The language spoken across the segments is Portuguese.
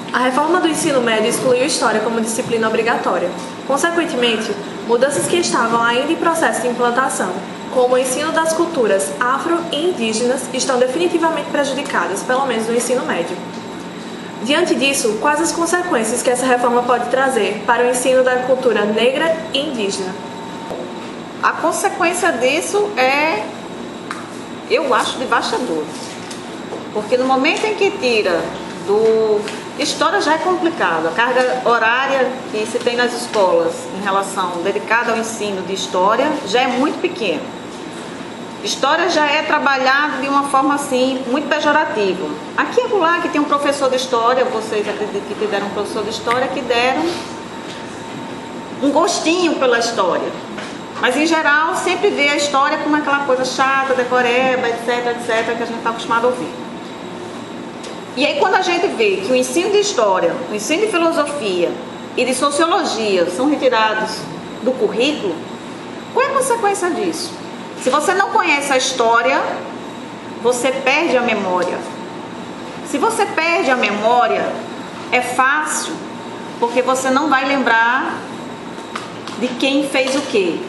A reforma do ensino médio excluiu História como disciplina obrigatória. Consequentemente, mudanças que estavam ainda em processo de implantação, como o ensino das culturas afro e indígenas, estão definitivamente prejudicadas, pelo menos no ensino médio. Diante disso, quais as consequências que essa reforma pode trazer para o ensino da cultura negra e indígena? A consequência disso é, eu acho, devastador. Porque no momento em que tira do... História já é complicado, a carga horária que se tem nas escolas em relação dedicada ao ensino de história já é muito pequena. História já é trabalhada de uma forma assim, muito pejorativa. Aqui e lá que tem um professor de história, vocês acreditam que tiveram um professor de história que deram um gostinho pela história. Mas em geral sempre vê a história como aquela coisa chata, decoreba, etc, etc, que a gente está acostumado a ouvir. E aí quando a gente vê que o ensino de história, o ensino de filosofia e de sociologia são retirados do currículo, qual é a consequência disso? Se você não conhece a história, você perde a memória. Se você perde a memória, é fácil, porque você não vai lembrar de quem fez o quê.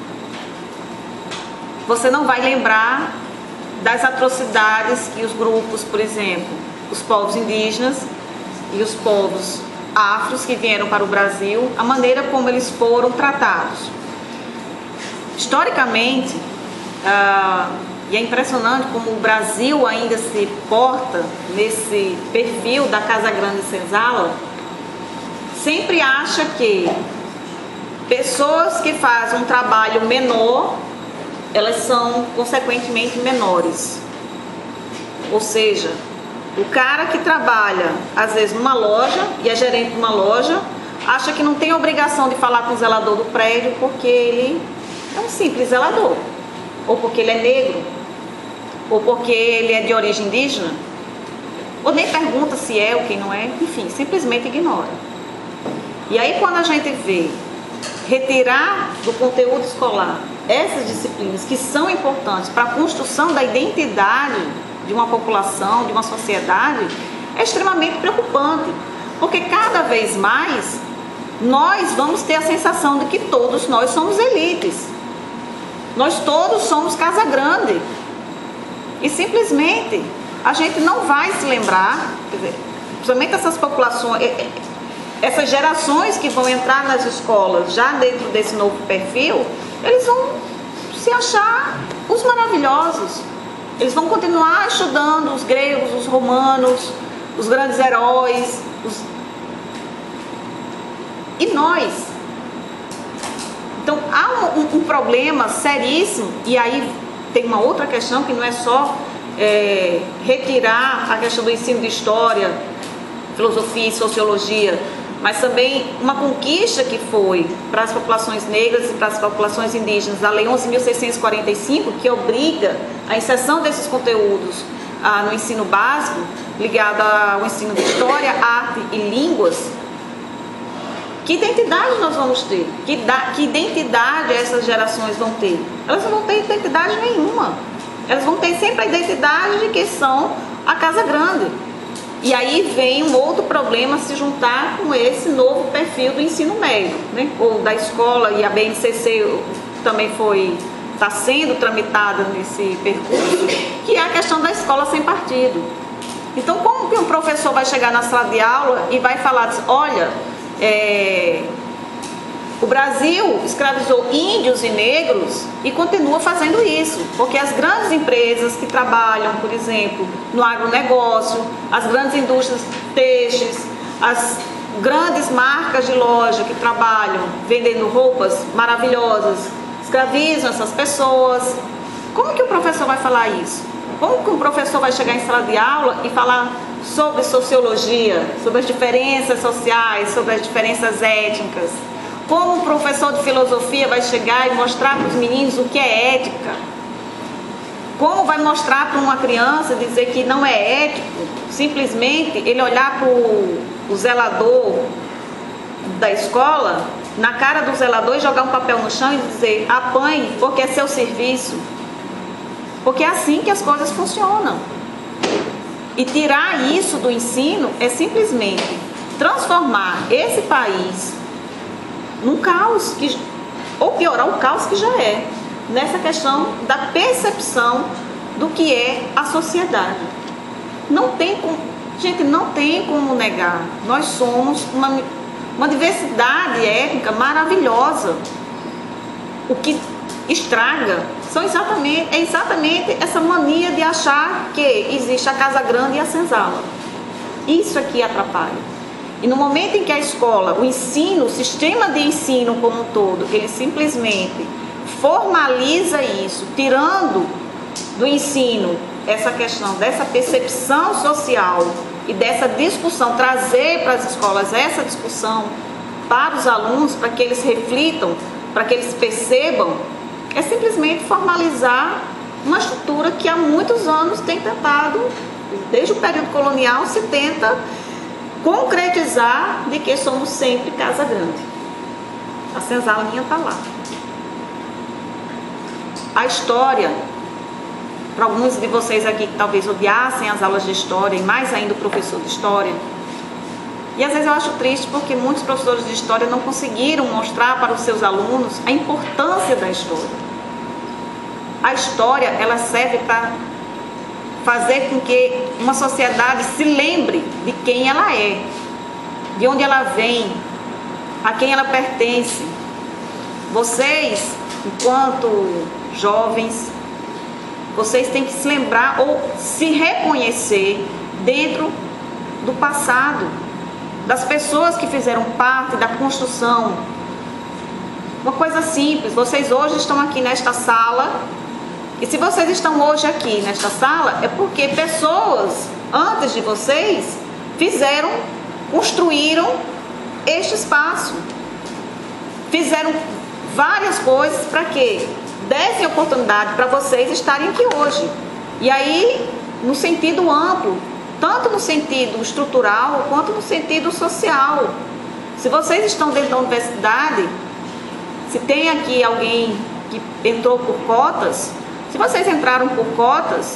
Você não vai lembrar das atrocidades que os grupos, por exemplo, os povos indígenas e os povos afros que vieram para o Brasil, a maneira como eles foram tratados. Historicamente, e é impressionante como o Brasil ainda se porta nesse perfil da Casa Grande Senzala, sempre acha que pessoas que fazem um trabalho menor, elas são consequentemente menores. Ou seja, o cara que trabalha, às vezes, numa loja e é gerente de uma loja, acha que não tem obrigação de falar com o zelador do prédio porque ele é um simples zelador, ou porque ele é negro, ou porque ele é de origem indígena, ou nem pergunta se é ou quem não é, enfim, simplesmente ignora. E aí quando a gente vê retirar do conteúdo escolar essas disciplinas que são importantes para a construção da identidade de uma população, de uma sociedade, é extremamente preocupante, porque cada vez mais nós vamos ter a sensação de que todos nós somos elites, nós todos somos Casa Grande, e simplesmente a gente não vai se lembrar, quer dizer, principalmente essas populações, essas gerações que vão entrar nas escolas já dentro desse novo perfil, eles vão se achar os maravilhosos. Eles vão continuar estudando os gregos, os romanos, os grandes heróis. E nós? Então há um problema seríssimo, e aí tem uma outra questão que não é só retirar a questão do ensino de história, filosofia e sociologia, mas também uma conquista que foi para as populações negras e para as populações indígenas, a Lei 11.645, que obriga a inserção desses conteúdos no ensino básico, ligado ao ensino de história, arte e línguas. Que identidade nós vamos ter? Que identidade essas gerações vão ter? Elas não vão ter identidade nenhuma. Elas vão ter sempre a identidade de que são a Casa Grande. E aí vem um outro problema se juntar com esse novo perfil do ensino médio, né? Ou da escola, e a BNCC também está sendo tramitada nesse percurso, que é a questão da escola sem partido. Então, como que um professor vai chegar na sala de aula e vai falar, olha, o Brasil escravizou índios e negros e continua fazendo isso, porque as grandes empresas que trabalham, por exemplo, no agronegócio, as grandes indústrias têxteis, as grandes marcas de loja que trabalham vendendo roupas maravilhosas, escravizam essas pessoas. Como que o professor vai falar isso? Como que um professor vai chegar em sala de aula e falar sobre sociologia, sobre as diferenças sociais, sobre as diferenças étnicas? Como um professor de filosofia vai chegar e mostrar para os meninos o que é ética? Como vai mostrar para uma criança dizer que não é ético, simplesmente ele olhar para o zelador da escola, na cara do zelador, e jogar um papel no chão e dizer, apanhe porque é seu serviço? Porque é assim que as coisas funcionam. E tirar isso do ensino é simplesmente transformar esse país num caos, ou piorar o caos que já é, nessa questão da percepção do que é a sociedade. Não tem como, gente, não tem como negar. Nós somos uma diversidade étnica maravilhosa. O que estraga é exatamente essa mania de achar que existe a Casa Grande e a Senzala. Isso aqui atrapalha. E no momento em que a escola, o ensino, o sistema de ensino como um todo, ele simplesmente formaliza isso, tirando do ensino essa questão dessa percepção social e dessa discussão, trazer para as escolas essa discussão para os alunos, para que eles reflitam, para que eles percebam, é simplesmente formalizar uma estrutura que há muitos anos tem tentado, desde o período colonial, se tenta concretizar de que somos sempre Casa Grande. A Senzala minha está lá. A história, para alguns de vocês aqui que talvez odiassem as aulas de história, e mais ainda o professor de história, e às vezes eu acho triste porque muitos professores de história não conseguiram mostrar para os seus alunos a importância da história. A história, ela serve para fazer com que uma sociedade se lembre de quem ela é, de onde ela vem, a quem ela pertence. Vocês, enquanto jovens, vocês têm que se lembrar ou se reconhecer dentro do passado, das pessoas que fizeram parte da construção. Uma coisa simples, vocês hoje estão aqui nesta sala, e se vocês estão hoje aqui nesta sala, é porque pessoas antes de vocês construíram este espaço. Fizeram várias coisas para que dessem oportunidade para vocês estarem aqui hoje. E aí, no sentido amplo, tanto no sentido estrutural quanto no sentido social. Se vocês estão dentro da universidade, se tem aqui alguém que entrou por cotas, se vocês entraram por cotas,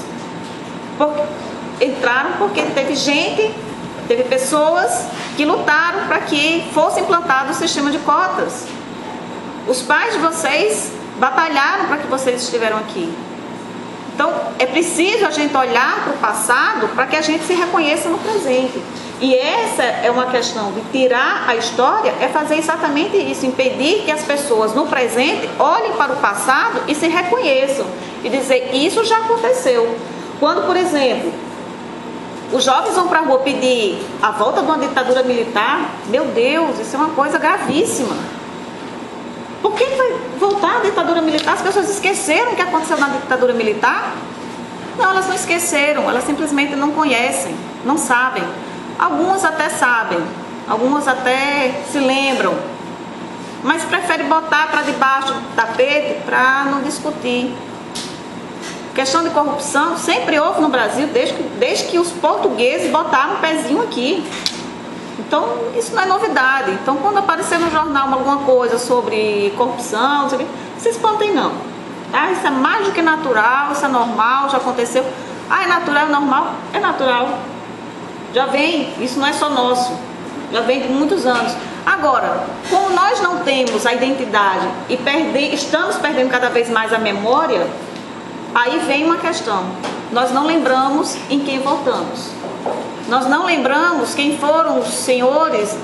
entraram porque teve pessoas que lutaram para que fosse implantado o sistema de cotas. Os pais de vocês batalharam para que vocês estiveram aqui. Então, é preciso a gente olhar para o passado para que a gente se reconheça no presente. E essa é uma questão de tirar a história, é fazer exatamente isso, impedir que as pessoas no presente olhem para o passado e se reconheçam. E dizer, isso já aconteceu. Quando, por exemplo, os jovens vão para a rua pedir a volta de uma ditadura militar, meu Deus, isso é uma coisa gravíssima. Por que vai voltar a ditadura militar? As pessoas esqueceram o que aconteceu na ditadura militar? Não, elas não esqueceram, elas simplesmente não conhecem, não sabem. Algumas até sabem, algumas até se lembram, mas preferem botar para debaixo do tapete para não discutir. Questão de corrupção sempre houve no Brasil, desde que os portugueses botaram um pezinho aqui. Então, isso não é novidade. Então, quando aparecer no jornal alguma coisa sobre corrupção, não se espantem não. Ah, isso é mais do que natural, isso é normal, já aconteceu. Ah, é natural, é normal? É natural. Já vem, isso não é só nosso. Já vem de muitos anos. Agora, como nós não temos a identidade e estamos perdendo cada vez mais a memória, aí vem uma questão. Nós não lembramos em quem votamos. Nós não lembramos quem foram os senhores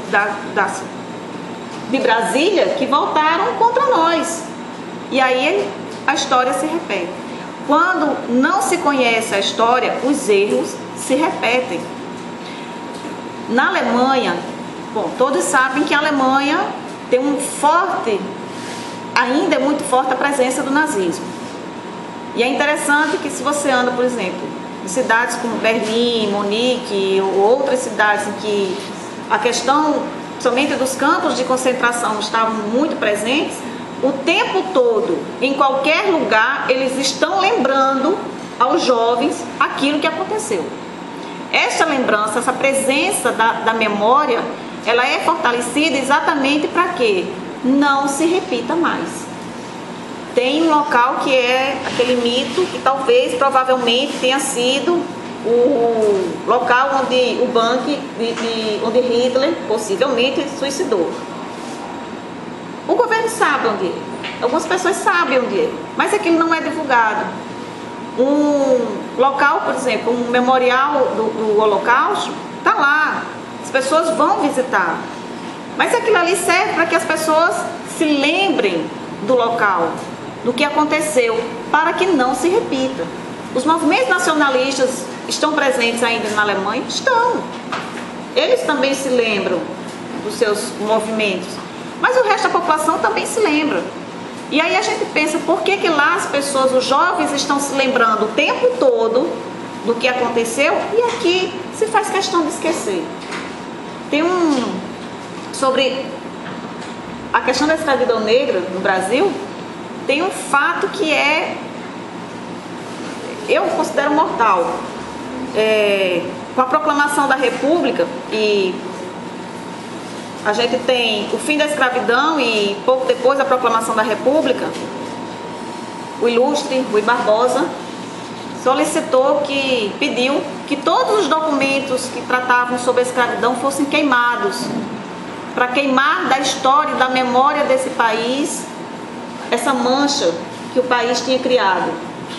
de Brasília que votaram contra nós. E aí a história se repete. Quando não se conhece a história, os erros se repetem. Na Alemanha, bom, todos sabem que a Alemanha tem ainda é muito forte a presença do nazismo. E é interessante que se você anda, por exemplo, em cidades como Berlim, Munique ou outras cidades em que a questão somente dos campos de concentração estavam muito presentes, o tempo todo, em qualquer lugar, eles estão lembrando aos jovens aquilo que aconteceu. Essa lembrança, essa presença da memória, ela é fortalecida exatamente para que não se repita mais. Tem um local que é aquele mito que talvez, provavelmente tenha sido o local onde o bunker, onde Hitler possivelmente suicidou. O governo sabe onde é, algumas pessoas sabem onde é, mas aquilo não é divulgado. Um local, por exemplo, um memorial do Holocausto, está lá, as pessoas vão visitar, mas aquilo ali serve para que as pessoas se lembrem do local, do que aconteceu, para que não se repita. Os movimentos nacionalistas estão presentes ainda na Alemanha? Estão. Eles também se lembram dos seus movimentos, mas o resto da população também se lembra. E aí a gente pensa, por que lá as pessoas, os jovens, estão se lembrando o tempo todo do que aconteceu e aqui se faz questão de esquecer? Tem sobre a questão da escravidão negra no Brasil, tem um fato que eu considero mortal. Com a proclamação da República, e a gente tem o fim da escravidão e pouco depois da proclamação da República, o ilustre Rui Barbosa pediu que todos os documentos que tratavam sobre a escravidão fossem queimados, para queimar da história e da memória desse país essa mancha que o país tinha criado.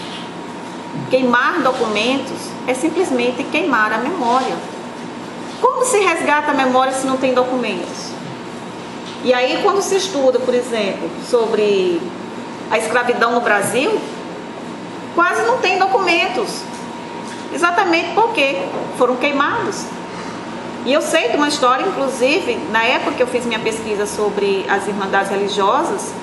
Queimar documentos é simplesmente queimar a memória. Como se resgata a memória se não tem documentos? E aí, quando se estuda, por exemplo, sobre a escravidão no Brasil, quase não tem documentos. Exatamente porque foram queimados. E eu sei de uma história, inclusive, na época que eu fiz minha pesquisa sobre as Irmandades Religiosas,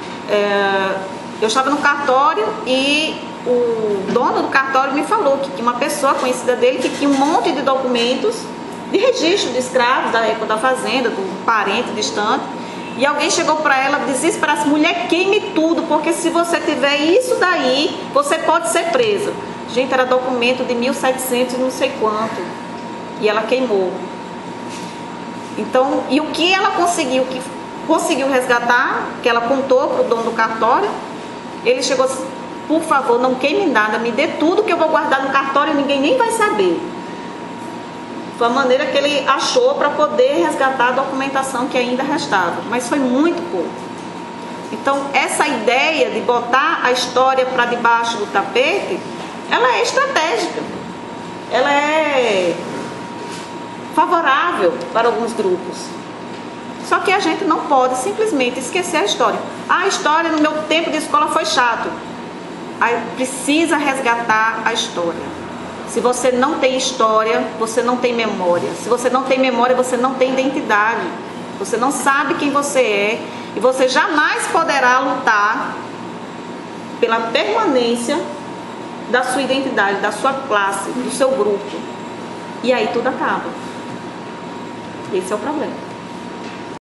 eu estava no cartório e o dono do cartório me falou que tinha uma pessoa conhecida dele que tinha um monte de documentos de registro de escravos da época da fazenda, do parente distante, e alguém chegou para ela desesperada: mulher, queime tudo, porque se você tiver isso daí, você pode ser presa. Gente, era documento de 1700 não sei quanto, e ela queimou. Então, e o que ela conseguiu resgatar, que ela contou para o dono do cartório, ele chegou assim: por favor, não queime nada, me dê tudo que eu vou guardar no cartório e ninguém nem vai saber. Foi a maneira que ele achou para poder resgatar a documentação que ainda restava, mas foi muito pouco. Então, essa ideia de botar a história para debaixo do tapete, ela é estratégica, ela é favorável para alguns grupos. Só que a gente não pode simplesmente esquecer a história. A história no meu tempo de escola foi chato. Aí precisa resgatar a história. Se você não tem história, você não tem memória. Se você não tem memória, você não tem identidade. Você não sabe quem você é e você jamais poderá lutar pela permanência da sua identidade, da sua classe, do seu grupo. E aí tudo acaba. Esse é o problema.